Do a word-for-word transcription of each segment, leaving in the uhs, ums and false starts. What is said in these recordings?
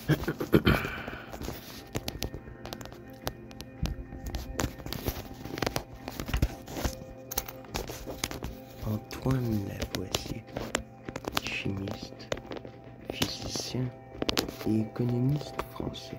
Antoine Lavoisier, chimiste, physicien et économiste français.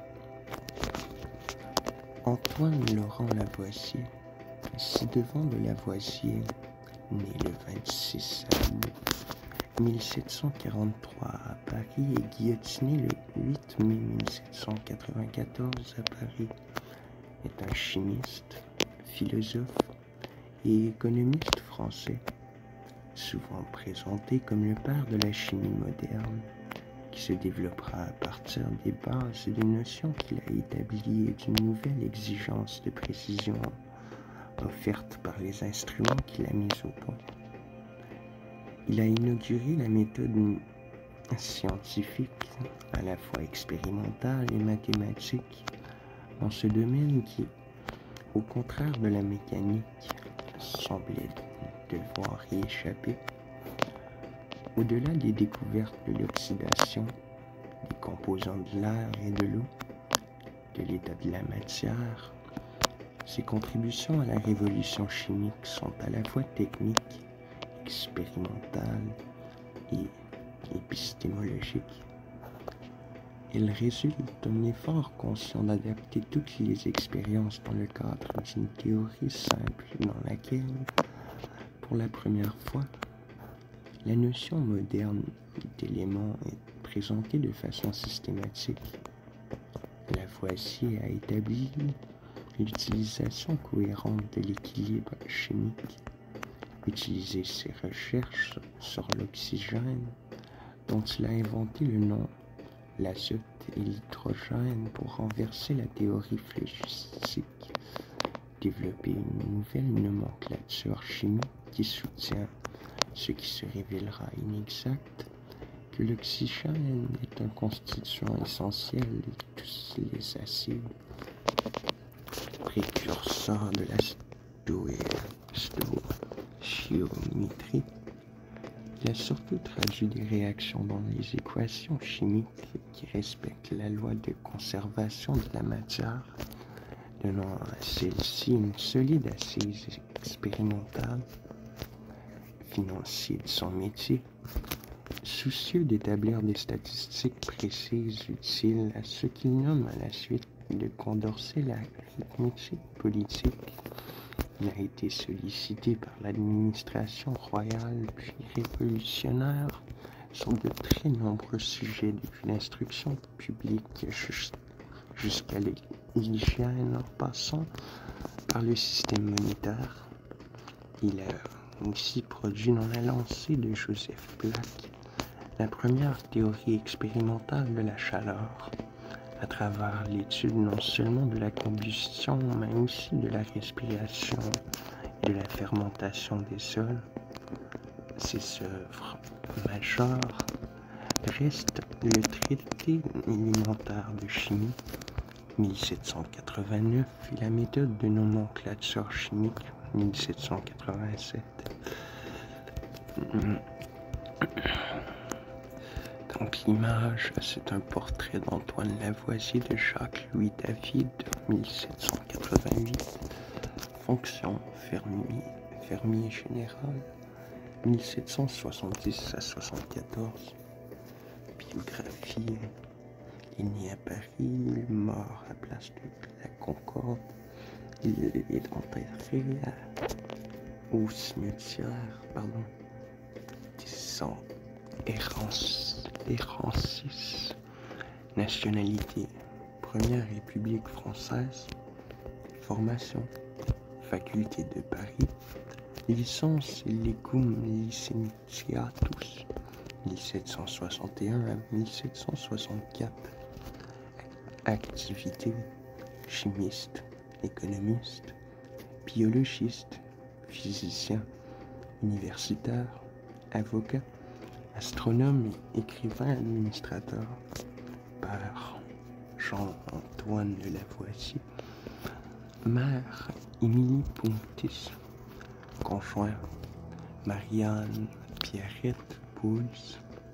Antoine Laurent Lavoisier, ci-devant de Lavoisier, né le vingt-six août mille sept cent quarante-trois à Paris et guillotiné le huit mai mille sept cent quatre-vingt-quatorze à Paris, est un chimiste, philosophe et économiste français, souvent présenté comme le père de la chimie moderne, qui se développera à partir des bases et des notions qu'il a établies et d'une nouvelle exigence de précision offerte par les instruments qu'il a mis au point. Il a inauguré la méthode scientifique, à la fois expérimentale et mathématique, dans ce domaine qui, au contraire de la mécanique, semblait devoir y échapper. Au-delà des découvertes de l'oxydation, des composants de l'air et de l'eau, de l'état de la matière, ses contributions à la révolution chimique sont à la fois techniques, expérimentales et épistémologiques. Elles résultent d'un effort conscient d'adapter toutes les expériences dans le cadre d'une théorie simple dans laquelle, pour la première fois, la notion moderne d'éléments est présentée de façon systématique. Lavoisier a établi l'utilisation cohérente de l'équilibre chimique, utilisé ses recherches sur l'oxygène, dont il a inventé le nom, l'azote et l'hydrogène pour renverser la théorie phlogistique, développer une nouvelle nomenclature chimique qui soutient ce qui se révélera inexact, que l'oxygène est un constituant essentiel de tous les acides, précurseur de la stoichiométrie. Il a surtout traduit des réactions dans les équations chimiques qui respectent la loi de conservation de la matière, donnant à celle-ci une solide assise expérimentale. Financier de son métier, soucieux d'établir des statistiques précises utiles à ce qu'il nomme à la suite de Condorcet l'arithmétique politique, il a été sollicité par l'administration royale puis révolutionnaire sur de très nombreux sujets, depuis l'instruction publique jusqu'à l'hygiène en passant par le système monétaire. Il a aussi produit dans la lancée de Joseph Black la première théorie expérimentale de la chaleur, à travers l'étude non seulement de la combustion, mais aussi de la respiration et de la fermentation des sols. Ses œuvres majeures restent le traité élémentaire de chimie, mille sept cent quatre-vingt-neuf, et la méthode de nomenclature chimique, mille sept cent quatre-vingt-sept. Donc l'image, c'est un portrait d'Antoine Lavoisier de Jacques-Louis David, mille sept cent quatre-vingt-huit. Fonction fermier, fermier général, mille sept cent soixante-dix à soixante-quatorze. Biographie, il est né à Paris, mort à Place de la Concorde. Il est enterré à, au cimetière, pardon, disons, Errance, Errancis. Nationalité, Première République française. Formation, Faculté de Paris. Licence Legum Licenciatus, mille sept cent soixante et un à mille sept cent soixante-quatre. Activité, chimiste, économiste, biologiste, physicien, universitaire, avocat, astronome et écrivain administrateur. Père Jean-Antoine de Lavoisier. Mère Émilie Pontis. Conjoint Marianne Pierrette Pouls.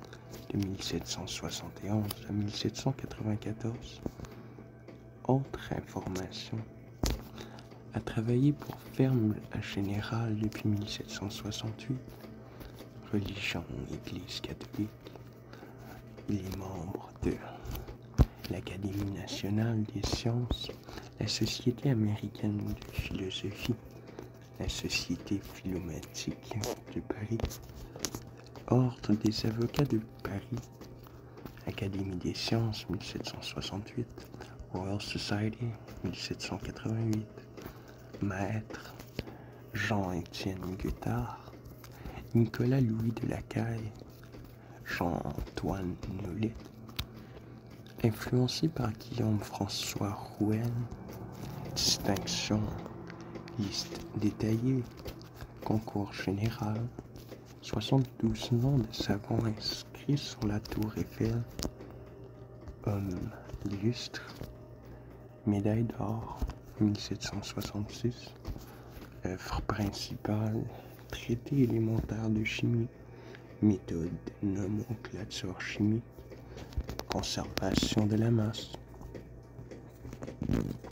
de mille sept cent soixante et onze à mille sept cent quatre-vingt-quatorze. Autre information, a travaillé pour Ferme Générale depuis mille sept cent soixante-huit. Religion, Église catholique. Il est membre de l'Académie nationale des sciences, la Société américaine de philosophie, la Société philomathique de Paris, Ordre des avocats de Paris, Académie des sciences mille sept cent soixante-huit, Royal Society mille sept cent quatre-vingt-huit, Maître Jean-Étienne Guettard, Nicolas Louis de Lacaille, Jean-Antoine Nollet, influencé par Guillaume François Rouen, distinction, liste détaillée, concours général, soixante-douze noms de savants inscrits sur la tour Eiffel, homme illustre, médaille d'or mille sept cent soixante-six, œuvre principale, traité élémentaire de chimie, méthode nomenclature chimique, conservation de la masse.